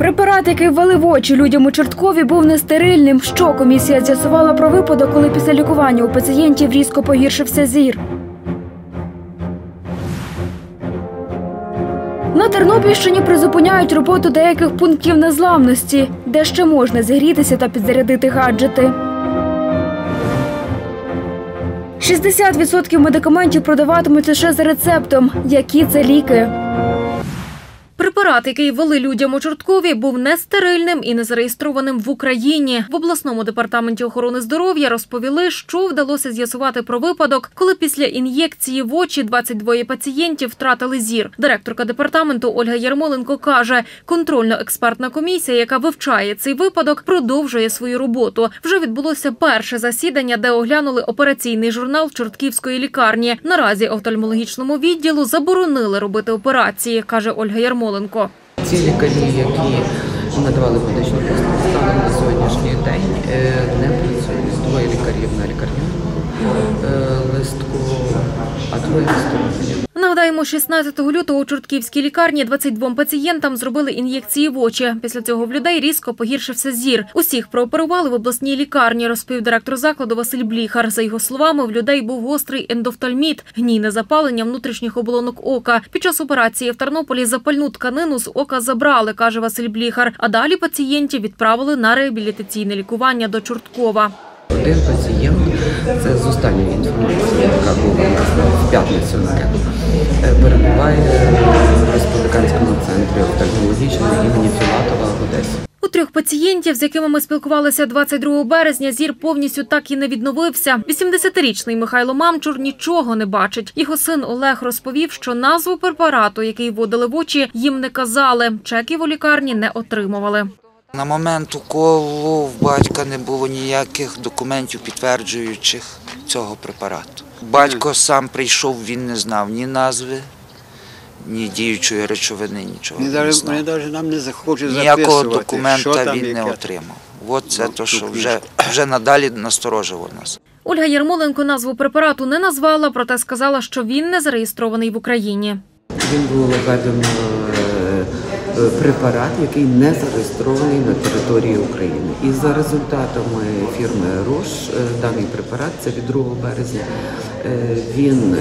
Препарат, який ввели в очі людям у Чорткові, був нестерильним. Що комісія з'ясувала про випадок, коли після лікування у пацієнтів різко погіршився зір. На Тернопільщині призупиняють роботу деяких пунктів незламності, де ще можна зігрітися та підзарядити гаджети. 60% медикаментів продаватимуть лише за рецептом. Які це ліки? Препарат, який ввели людям у Чорткові, був нестерильним і не зареєстрованим в Україні. В обласному департаменті охорони здоров'я розповіли, що вдалося з'ясувати про випадок, коли після ін'єкції в очі 22 пацієнтів втратили зір. Директорка департаменту Ольга Ярмоленко каже, контрольно-експертна комісія, яка вивчає цей випадок, продовжує свою роботу. Вже відбулося перше засідання, де оглянули операційний журнал Чортківської лікарні. Наразі офтальмологічному відділу заборонили робити операції, каже Ольга Ярмоленко. Ці лікарі, які надавали медичну послугу, станом на сьогоднішній день не працюють. Двоє лікарів на лікарняному листку, а троє відсторонені. Нагадаємо, 16 лютого у Чортківській лікарні 22 пацієнтам зробили ін'єкції в очі. Після цього в людей різко погіршився зір. Усіх прооперували в обласній лікарні, розповів директор закладу Василь Бліхар. За його словами, в людей був гострий ендофтальміт – гнійне запалення внутрішніх оболонок ока. Під час операції в Тернополі запальну тканину з ока забрали, каже Василь Бліхар. А далі пацієнтів відправили на реабілітаційне лікування до Чорткова. Один пацієнт, це з останньої інформації, яка була у нас в п'ятницю, перебуває в республіканському центрі офтальмологічного імені Філатова в Одесі. У 3 пацієнтів, з якими ми спілкувалися 22 березня, зір повністю так і не відновився. 80-річний Михайло Мамчур нічого не бачить. Його син Олег розповів, що назву препарату, який вводили в очі, їм не казали. Чеків у лікарні не отримували. На момент уколу в батька не було ніяких документів, підтверджуючих цього препарату. Батько сам прийшов, він не знав ні назви, ні діючої речовини, нічого не знав. Нам не захоче ніякого документа він не отримав. От це те, що вже надалі насторожило нас. Ольга Ярмоленко назву препарату не назвала, проте сказала, що він не зареєстрований в Україні. Він був введено препарат, який не зареєстрований на території України. І за результатами фірми «Рош» даний препарат, це від 2 березня, він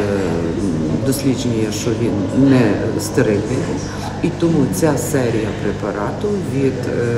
досліджує, що він не стерильний. І тому ця серія препарату від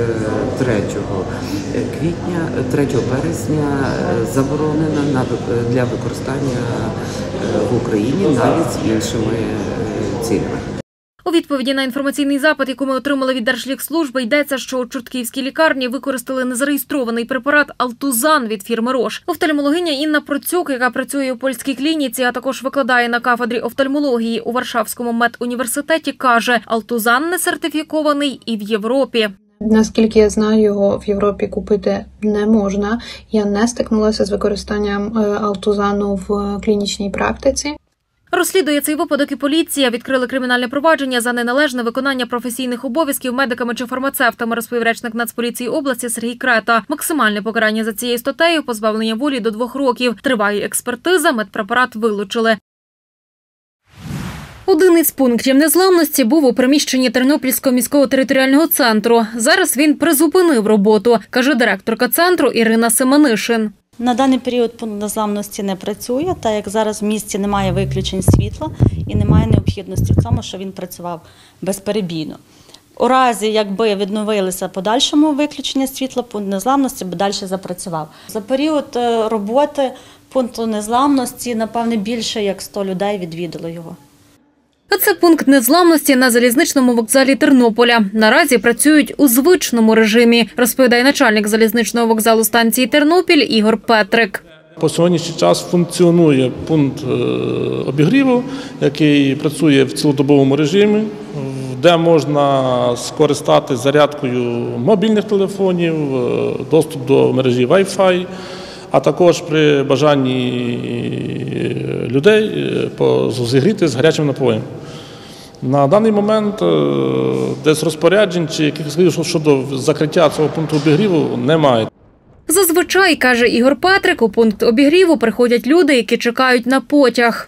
3 березня заборонена для використання в Україні навіть з іншими цілями. У відповіді на інформаційний запит, який ми отримали від Держлікслужби, йдеться, що у Чортківській лікарні використали незареєстрований препарат «Алтузан» від фірми «Рош». Офтальмологиня Інна Процюк, яка працює у польській клініці, а також викладає на кафедрі офтальмології у Варшавському медуніверситеті, каже, «Алтузан» не сертифікований і в Європі. Наскільки я знаю, його в Європі купити не можна. Я не стикнулася з використанням «Алтузану» в клінічній практиці. Розслідує цей випадок і поліція. Відкрили кримінальне провадження за неналежне виконання професійних обов'язків медиками чи фармацевтами, розповів речник Нацполіції області Сергій Крета. Максимальне покарання за цією статтею – позбавлення волі до 2 років. Триває експертиза, медпрепарат вилучили. Один із пунктів незламності був у приміщенні Тернопільського міського територіального центру. Зараз він призупинив роботу, каже директорка центру Ірина Семенишин. На даний період пункт незламності не працює, так як зараз в місті немає виключень світла і немає необхідності в тому, що він працював безперебійно. У разі, якби відновилися подальшому виключення світла, пункт незламності би далі запрацював. За період роботи пункту незламності, напевне, більше як 100 людей відвідало його. А це пункт незламності на залізничному вокзалі Тернополя. Наразі працюють у звичному режимі, розповідає начальник залізничного вокзалу станції Тернопіль Ігор Петрик. По сьогоднішній час функціонує пункт обігріву, який працює в цілодобовому режимі, де можна скористати зарядкою мобільних телефонів, доступ до мережі Wi-Fi, а також при бажанні людей зігріти з гарячим напоєм. На даний момент десь розпоряджень чи якихось щодо закриття цього пункту обігріву немає. Зазвичай, каже Ігор Петрик, у пункт обігріву приходять люди, які чекають на потяг.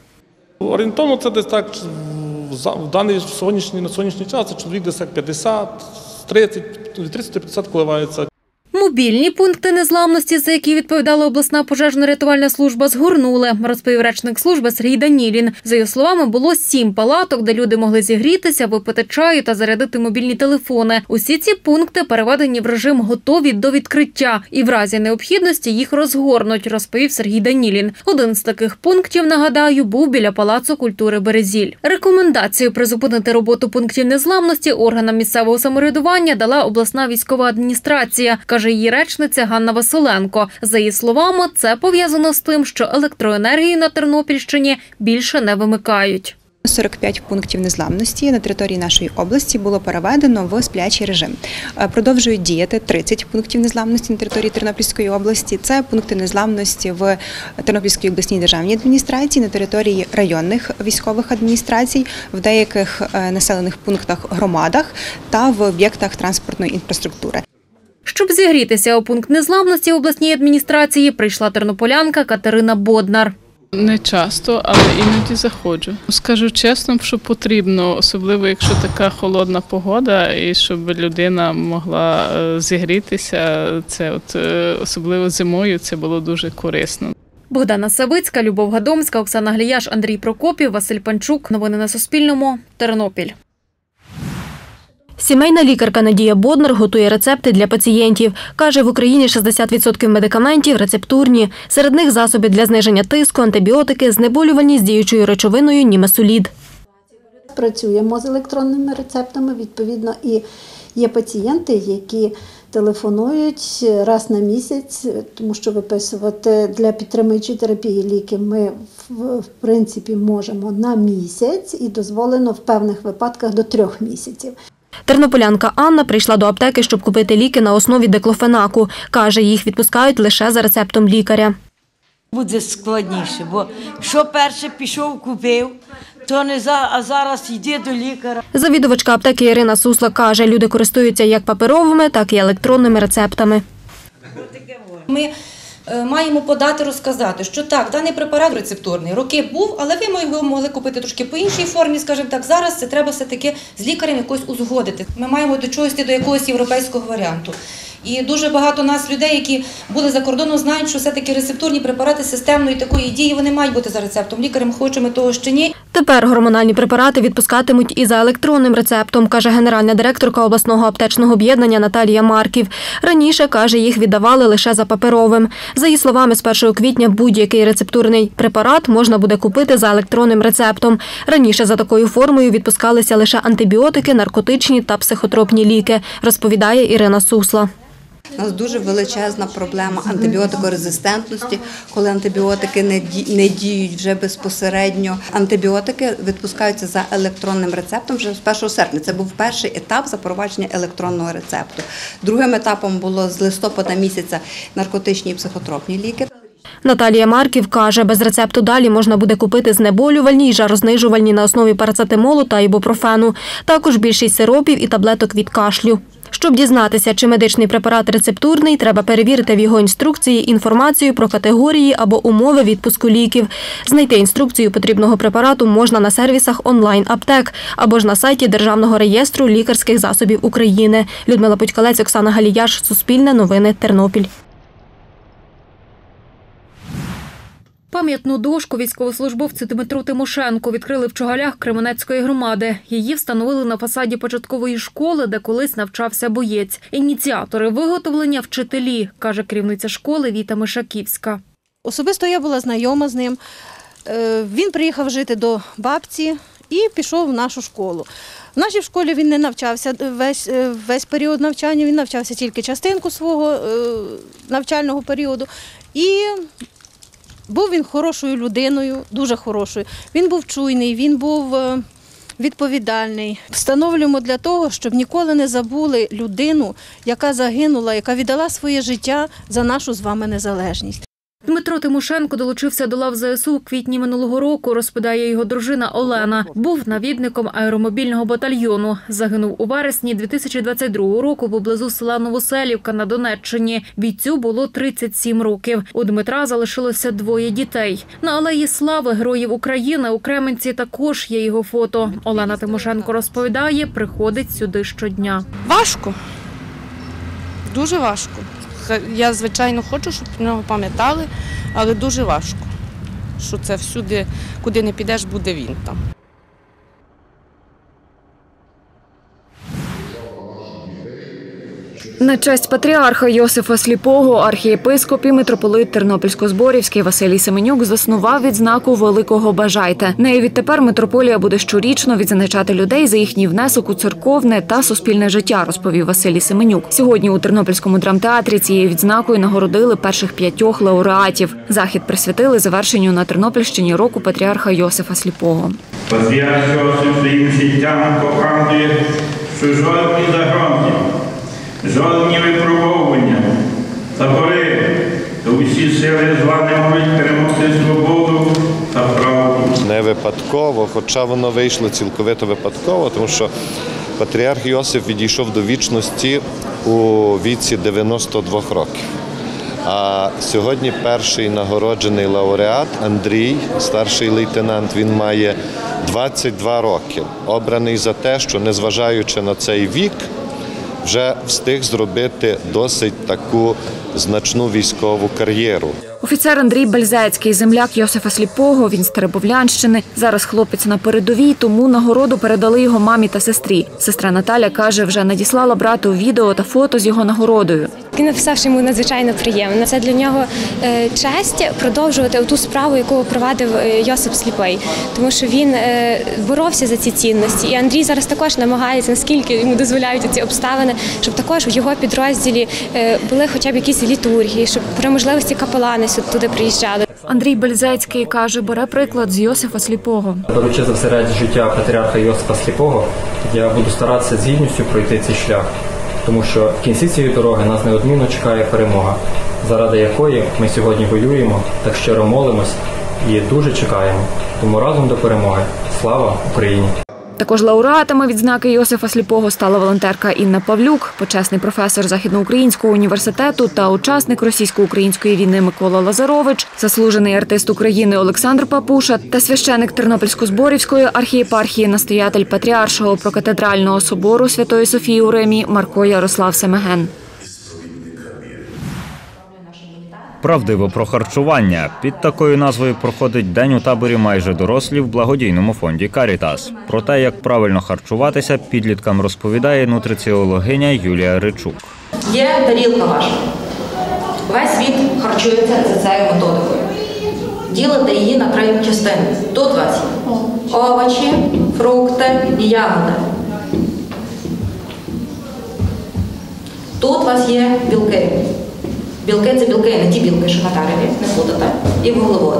Орієнтовно це десь так, на сьогоднішній час це чоловік десь 50, від 30 до 50 коливається. Мобільні пункти незламності, за які відповідала обласна пожежно-рятувальна служба, згорнули, розповів речник служби Сергій Данілін. За його словами, було 7 палаток, де люди могли зігрітися, випити чаю та зарядити мобільні телефони. Усі ці пункти переведені в режим «готові до відкриття» і в разі необхідності їх розгорнуть, розповів Сергій Данілін. Один з таких пунктів, нагадаю, був біля Палацу культури «Березіль». Рекомендацію призупинити роботу пунктів незламності органам місцевого самоврядування дала обласна військова адміністрація, каже її речниця Ганна Василенко. За її словами, це пов'язано з тим, що електроенергію на Тернопільщині більше не вимикають. 45 пунктів незламності на території нашої області було переведено в сплячий режим. Продовжують діяти 30 пунктів незламності на території Тернопільської області. Це пункти незламності в Тернопільській обласній державній адміністрації, на території районних військових адміністрацій, в деяких населених пунктах громадах та в об'єктах транспортної інфраструктури. Щоб зігрітися у пункт незламності в обласній адміністрації, прийшла тернополянка Катерина Боднар. Не часто, але іноді заходжу. Скажу чесно, що потрібно, особливо якщо така холодна погода, і щоб людина могла зігрітися, це особливо зимою, це було дуже корисно. Богдана Савицька, Любов Гадомська, Оксана Гліяш, Андрій Прокопів, Василь Панчук. Новини на Суспільному. Тернопіль. Сімейна лікарка Надія Боднар готує рецепти для пацієнтів. Каже, в Україні 60% медикаментів рецептурні. Серед них засоби для зниження тиску, антибіотики, знеболювальні з діючою речовиною німесолід. Працюємо з електронними рецептами, відповідно, і є пацієнти, які телефонують раз на місяць, тому що виписувати для підтримуючої терапії ліки ми, в принципі, можемо на місяць і дозволено в певних випадках до 3 місяців. Тернополянка Анна прийшла до аптеки, щоб купити ліки на основі диклофенаку. Каже, їх відпускають лише за рецептом лікаря. Буде складніше, бо що перше пішов, купив, то не а зараз йди до лікаря. Завідувачка аптеки Ірина Сусла каже, люди користуються як паперовими, так і електронними рецептами. Ми маємо подати, розказати, що так, даний препарат рецептурний, роки був, але ви його могли купити трошки по іншій формі, скажімо так, зараз це треба все-таки з лікарем якось узгодити. Ми маємо до чогось до якогось європейського варіанту. І дуже багато нас людей, які були за кордоном, знають, що все-таки рецептурні препарати системної такої дії, вони мають бути за рецептом лікарем, хочемо того чи ні. Тепер гормональні препарати відпускатимуть і за електронним рецептом, каже генеральна директорка обласного аптечного об'єднання Наталія Марків. Раніше, каже, їх віддавали лише за паперовим. За її словами, з 1 квітня будь-який рецептурний препарат можна буде купити за електронним рецептом. Раніше за такою формою відпускалися лише антибіотики, наркотичні та психотропні ліки, розповідає Ірина Сусла. У нас дуже величезна проблема антибіотикорезистентності, коли антибіотики не діють вже безпосередньо. Антибіотики відпускаються за електронним рецептом вже з 1 серпня. Це був перший етап запровадження електронного рецепту. Другим етапом було з листопада місяця наркотичні і психотропні ліки. Наталія Марків каже, без рецепту далі можна буде купити знеболювальні й жарознижувальні на основі парацетамолу та ібупрофену. Також більшість сиропів і таблеток від кашлю. Щоб дізнатися, чи медичний препарат рецептурний, треба перевірити в його інструкції інформацію про категорії або умови відпуску ліків. Знайти інструкцію потрібного препарату можна на сервісах онлайн-аптек або ж на сайті Державного реєстру лікарських засобів України. Людмила Путькалець, Оксана Галіяш, Суспільне новини, Тернопіль. Пам'ятну дошку військовослужбовцю Дмитру Тимошенку відкрили в Чогалях Кременецької громади. Її встановили на фасаді початкової школи, де колись навчався боєць. Ініціатори виготовлення – вчителі, каже керівниця школи Віта Мишаківська. Особисто я була знайома з ним. Він приїхав жити до бабці і пішов в нашу школу. В нашій школі він не навчався весь період навчання, він навчався тільки частинку свого навчального періоду. І був він хорошою людиною, дуже хорошою. Він був чуйний, він був відповідальний. Встановлюємо для того, щоб ніколи не забули людину, яка загинула, яка віддала своє життя за нашу з вами незалежність. Дмитро Тимошенко долучився до лав ЗСУ в квітні минулого року, розповідає його дружина Олена. Був навідником аеромобільного батальйону. Загинув у вересні 2022 року поблизу села Новоселівка на Донеччині. Бійцю було 37 років. У Дмитра залишилося 2 дітей. На алеї слави Героїв України у Кременці також є його фото. Олена Тимошенко розповідає, приходить сюди щодня. Важко. Дуже важко. Я, звичайно, хочу, щоб про нього пам'ятали, але дуже важко, що це всюди, куди не підеш, буде він там. На честь патріарха Йосифа Сліпого архієпископ і митрополит Тернопільсько-Зборівський Василій Семенюк заснував відзнаку «Великого бажайте». Нею відтепер митрополія буде щорічно відзначати людей за їхній внесок у церковне та суспільне життя, розповів Василій Семенюк. Сьогодні у Тернопільському драмтеатрі цією відзнакою нагородили перших 5 лауреатів. Захід присвятили завершенню на Тернопільщині року патріарха Йосифа Сліпого. Патріарх Йосиф своїм життям показує, що жодні загрози, жодні випробовування, табори, то усі сили зла не можуть перемогти свободу та правду. Не випадково, хоча воно вийшло цілковито випадково, тому що патріарх Йосиф відійшов до вічності у віці 92 років. А сьогодні перший нагороджений лауреат Андрій, старший лейтенант, він має 22 роки. Обраний за те, що, незважаючи на цей вік, вже встиг зробити досить таку значну військову кар'єру. Офіцер Андрій Бальзецький, земляк Йосифа Сліпого, він з Теребовлянщини. Зараз хлопець на передовій, тому нагороду передали його мамі та сестрі. Сестра Наталя каже, вже надіслала брату відео та фото з його нагородою. Він написав, що йому надзвичайно приємно. Це для нього честь продовжувати ту справу, яку провадив Йосип Сліпий. Тому що він боровся за ці цінності. І Андрій зараз також намагається, наскільки йому дозволяють ці обставини, щоб також в його підрозділі були хоча б якісь літургії, щоб при можливості капелани туди приїжджали. Андрій Бальзецький каже, бере приклад з Йосифа Сліпого. Беручи за все життя патріарха Йосифа Сліпого, я буду старатися з гідністю пройти цей шлях. Тому що в кінці цієї дороги нас неодмінно чекає перемога, заради якої ми сьогодні воюємо, так щиро молимось і дуже чекаємо. Тому разом до перемоги. Слава Україні! Також лауреатами відзнаки Йосифа Сліпого стала волонтерка Інна Павлюк, почесний професор Західноукраїнського університету та учасник російсько-української війни Микола Лазарович, заслужений артист України Олександр Папуша та священик Тернопільсько-Зборівської архієпархії, настоятель Патріаршого прокатедрального собору Святої Софії у Римі Марко Ярослав Семеген. Правдиво про харчування. Під такою назвою проходить день у таборі майже дорослі в благодійному фонді «Карітас». Про те, як правильно харчуватися, підліткам розповідає нутриціологиня Юлія Ричук. Є тарілка ваша. Весь світ харчується за цією методикою. Ділите її на 3 частини. Тут у вас є овочі, фрукти і ягоди. Тут у вас є білки. Білки – це білки, не ті білки, що на тарелі, не плутати, і вуглеводи.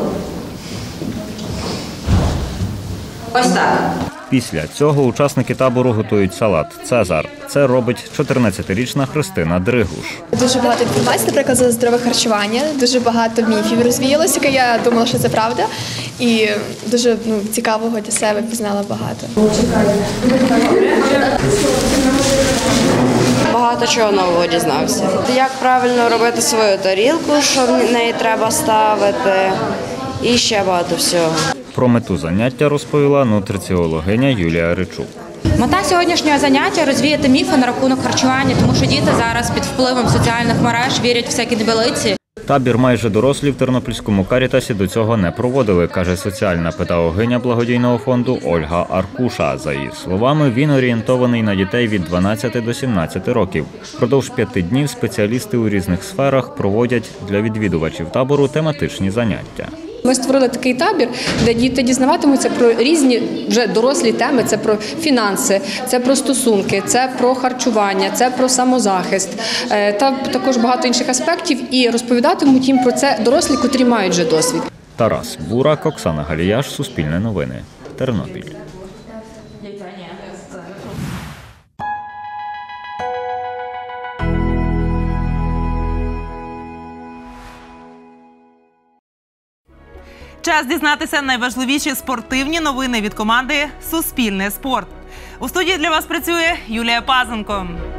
Ось так. Після цього учасники табору готують салат «Цезар». Це робить 14-річна Христина Дригуш. Дуже багато інформації, наприклад, за здорове харчування, дуже багато міфів розвіялося, яке я думала, що це правда. І дуже цікавого для себе пізнала багато. Багато чого нового дізнався. Як правильно робити свою тарілку, що в неї треба ставити, і ще багато всього. Про мету заняття розповіла нутриціологиня Юлія Ричук. Мета сьогоднішнього заняття – розвіяти міфи на рахунок харчування, тому що діти зараз під впливом соціальних мереж вірять в всякі дебилиці. Табір майже дорослі в Тернопільському «Карітасі» до цього не проводили, каже соціальна педагогиня благодійного фонду Ольга Аркуша. За її словами, він орієнтований на дітей від 12 до 17 років. Впродовж 5 днів спеціалісти у різних сферах проводять для відвідувачів табору тематичні заняття. Ми створили такий табір, де діти дізнаватимуться про різні вже дорослі теми. Це про фінанси, це про стосунки, це про харчування, це про самозахист та також багато інших аспектів. І розповідатимуть їм про це дорослі, котрі мають вже досвід. Тарас Бурак, Оксана Галіяш, Суспільне новини, Тернопіль. Час дізнатися найважливіші спортивні новини від команди «Суспільне спорт». У студії для вас працює Юлія Пазенко.